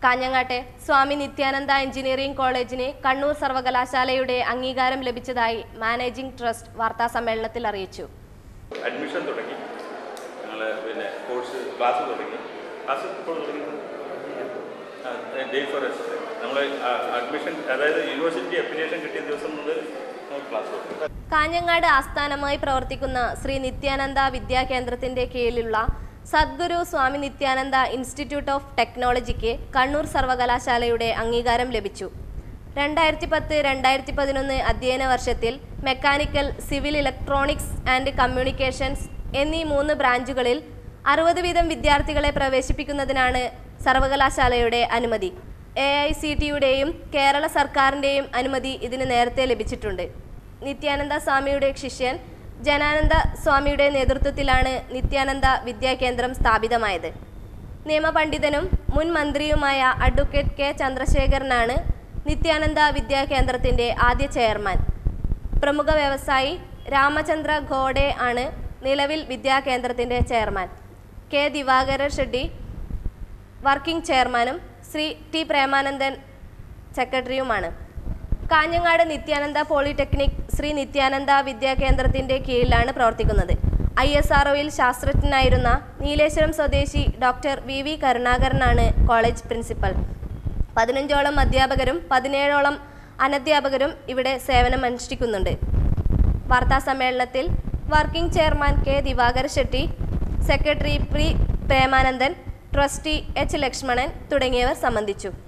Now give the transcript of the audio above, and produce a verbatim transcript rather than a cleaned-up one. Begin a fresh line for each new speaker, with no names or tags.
കാഞ്ഞങ്ങാട്ടെ സ്വാമി Nityananda engineering കോളേജിന് കണ്ണൂർ സർവകലാശാലയുടെ അംഗീകാരം ലഭിച്ചതായി മാനേജിംഗ് ട്രസ്റ്റ് വാർത്താ സമ്മേളനത്തിൽ അറിയിച്ചു.
അഡ്മിഷൻ തുടങ്ങി, ഞങ്ങൾ പിന്നെ കോഴ്സ് ക്ലാസ് തുടങ്ങി. ക്ലാസ് ഇപ്പോൾ തുടങ്ങി ഡേ ഫോർ എസ് നമ്മൾ അഡ്മിഷൻ, അതായത് യൂണിവേഴ്സിറ്റി അപ്ലിക്കേഷൻ കിട്ടിയ ദിവസം മുതൽ ക്ലാസ് തുടങ്ങി.
കാഞ്ഞങ്ങാട് ആസ്ഥാനമായി പ്രവർത്തിക്കുന്ന ശ്രീ നിത്യാനന്ദ വിദ്യാകേന്ദ്രത്തിന്റെ കീഴിലുള്ള സദ്ഗുരു സ്വാമി നിത്യാനന്ദ ഇൻസ്റ്റിറ്റ്യൂട്ട് ഓഫ് ടെക്നോളജിക്ക് കണ്ണൂർ സർവകലാശാലയുടെ അംഗീകാരം ലഭിച്ചു. രണ്ടായിരത്തി പത്ത് രണ്ടായിരത്തി പതിനൊന്ന് അധ്യയന വർഷത്തിൽ mechanical, civil, electronics and communications എന്നീ മൂന്ന് ബ്രാഞ്ചുകളിൽ അറുപത് വീതം വിദ്യാർത്ഥികളെ പ്രവേശിപ്പിക്കുന്നതിനാണ് സർവകലാശാലയുടെ അനുമതി. എ ഐ സി ടിയുടെയും കേരള സർക്കാരിൻ്റെയും അനുമതി ഇതിന് നേരത്തെ ലഭിച്ചിട്ടുണ്ട്. നിത്യാനന്ദ സ്വാമിയുടെ ശിഷ്യൻ ജനാനന്ദ സ്വാമിയുടെ നേതൃത്വത്തിലാണ് നിത്യാനന്ദ വിദ്യാകേന്ദ്രം സ്ഥാപിതമായത്. നിയമപണ്ഡിതനും മുൻ മന്ത്രിയുമായ അഡ്വക്കേറ്റ് കെ ചന്ദ്രശേഖരനാണ് നിത്യാനന്ദ വിദ്യാകേന്ദ്രത്തിൻ്റെ ആദ്യ ചെയർമാൻ. പ്രമുഖ വ്യവസായി രാമചന്ദ്ര ഘോഡെ ആണ് നിലവിൽ വിദ്യാകേന്ദ്രത്തിൻ്റെ chairman. K Divakara Shetty working ചെയർമാനും ശ്രീ ടി പ്രേമാനന്ദൻ സെക്രട്ടറിയുമാണ്. കാഞ്ഞങ്ങാട് നിത്യാനന്ദ പോളിടെക്നിക് ശ്രീ നിത്യാനന്ദ വിദ്യാകേന്ദ്രത്തിൻ്റെ കീഴിലാണ് പ്രവർത്തിക്കുന്നത്. ഐ എസ് ആർ ഒയിൽ ശാസ്ത്രജ്ഞനായിരുന്ന നീലേശ്വരം സ്വദേശി ഡോക്ടർ വി വി കരുണാകരനാണ് കോളേജ് പ്രിൻസിപ്പൽ. പതിനഞ്ചോളം അധ്യാപകരും പതിനേഴോളം അനധ്യാപകരും ഇവിടെ സേവനമനുഷ്ഠിക്കുന്നുണ്ട്. വാർത്താ സമ്മേളനത്തിൽ working chairman K Divakara Shetty, secretary P Premanandan, trustee H Lakshmanan തുടങ്ങിയവർ സംബന്ധിച്ചു.